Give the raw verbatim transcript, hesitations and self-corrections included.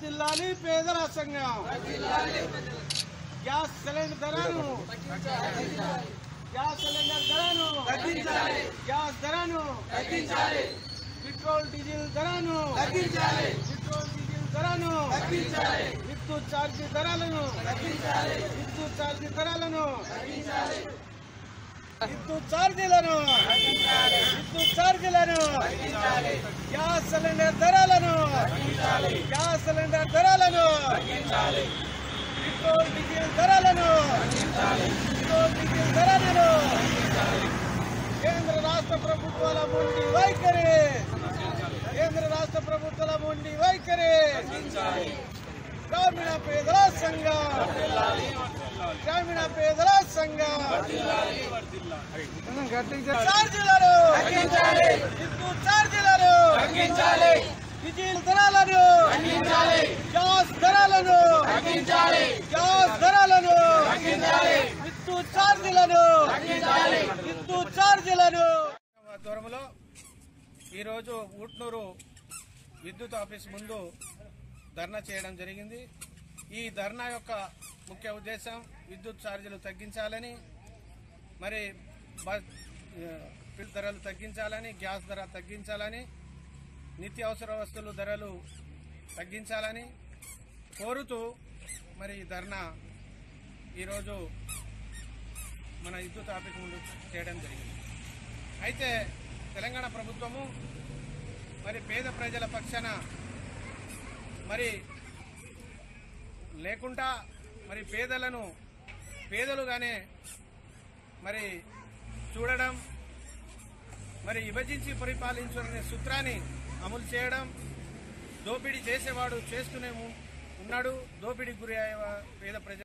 వర్ధిల్లాలి పేదల సంఘం గ్యాస్ సిలిండర్ ధరను గ్యాస్ సిలిండర్ ధరను తగ్గించాలి గ్యాస్ ధరను తగ్గించాలి పెట్రోల్ డీజిల్ ధరను తగ్గించాలి పెట్రోల్ డీజిల్ ధరను తగ్గించాలి విద్యుత్ ఛార్జీ ధరలను తగ్గించాలి విద్యుత్ ఛార్జీ ధరలను తగ్గించాలి విద్యుత్ ఛార్జీలను తగ్గించాలి విద్యుత్ ఛార్జీలను తగ్గించాలి గ్యాస్ సిలిండర్ ధరలను తగ్గించాలి గ్యాస్ సిలిండర్ ధరలను తగ్గించాలి పెట్రోల్ డీజిల్ ధరలను తగ్గించాలి పెట్రోల్ డీజిల్ ధరలను తగ్గించాలి కేంద్ర రాష్ట్ర ప్రభుత్వాల మొండి వైఖరి కేంద్ర రాష్ట్ర ప్రభుత్వాల మొండి వైఖరి గ్రామీణ పేదల సంఘం గ్రామీణ పేదల సంఘం ఛార్జీలను తగ్గించాలి విద్యుత్ ఛార్జీలను తగ్గించాలి డీజిల్ ధరలను తగ్గించాలి గ్యాస్ ధరలను తగ్గించాలి గ్యాస్ ధరలను తగ్గించాలి విద్యుత్ ఛార్జీలను తగ్గించాలి విద్యుత్ ఛార్జీలను దూరంలో ఈరోజు ఊట్నూరు విద్యుత్ ఆఫీస్ ముందు ధర్నా చేయడం జరిగింది. ఈ ధర్నా యొక్క ముఖ్య ఉద్దేశం విద్యుత్ ఛార్జీలు తగ్గించాలని, మరి బస్ ధరలు తగ్గించాలని, గ్యాస్ ధర తగ్గించాలని, నిత్యావసర వస్తువుల ధరలు తగ్గించాలని కోరుతూ మరి ఈ ధర్నా ఈరోజు మన విద్యుత్ ఆఫీస్ ముందు చేయడం జరిగింది. అయితే తెలంగాణ ప్రభుత్వము మరి పేద ప్రజల పక్షాన మరి లేకుండా మరి పేదలను పేదలుగానే మరి చూడడం, మరి విభజించి పరిపాలించాలనే సూత్రాన్ని అమలు చేయడం, దోపిడీ చేసేవాడు చేస్తూనే ఉన్నాడు, దోపిడీకి గురి అయ్యే పేద ప్రజలు